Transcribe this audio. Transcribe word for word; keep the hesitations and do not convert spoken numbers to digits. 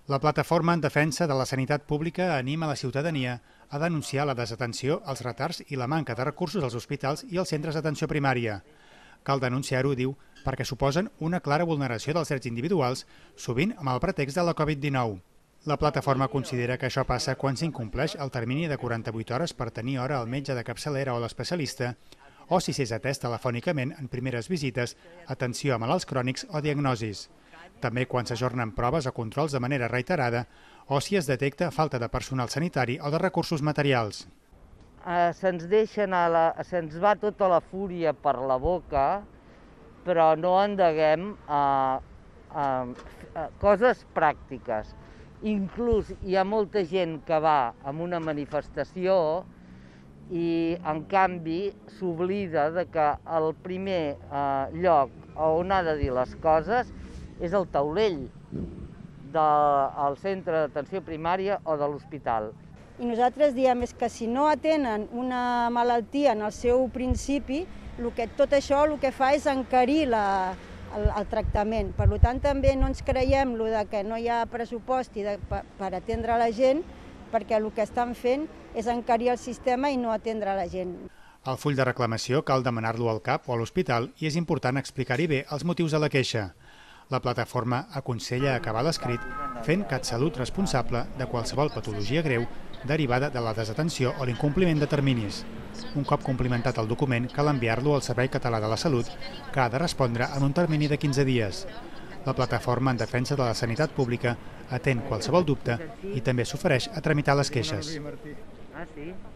La plataforma en defensa de la sanitat pública anima la ciutadania a denunciar la desatenció, els retards i la manca de recursos als hospitals i als centres d'atenció primària. Cal denunciar-ho, diu, perquè suposen una clara vulneració dels drets individuals, sovint amb el pretext de la Covid dinou. La plataforma considera que això passa quan s'incompleix el termini de quaranta-vuit hores per tenir hora al metge de capçalera o l'especialista, o si s'és atès telefònicament en primeres visites, atenció a malalts crònics o diagnosis. També quan s'ajornen proves o controls de manera reiterada o si es detecta falta de personal sanitari o de recursos materials. Eh, se'ns deixa anar la, se'ns va tota la fúria per la boca, però no endeguem a, a, a coses pràctiques. Inclús hi ha molta gent que va a una manifestació i, en canvi, s'oblida de que el primer eh, lloc on ha de dir les coses és el taulell del centre d'atenció primària o de l'hospital. I nosaltres diem és que si no atenen una malaltia en el seu principi, el que, tot això el que fa és encarir la, el, el tractament. Per tant, també no ens creiem lo de que no hi ha pressupost i de, per, per atendre la gent, perquè el que estan fent és encarir el sistema i no atendre la gent. El full de reclamació cal demanar-lo al CAP o a l'hospital i és important explicar-hi bé els motius de la queixa. La plataforma aconsella acabar l'escrit fent CatSalut responsable de qualsevol patologia greu derivada de la desatenció o l'incompliment de terminis. Un cop complimentat el document, cal enviar-lo al Servei Català de la Salut, que ha de respondre en un termini de quinze dies. La plataforma en defensa de la sanitat pública atén qualsevol dubte i també s'ofereix a tramitar les queixes.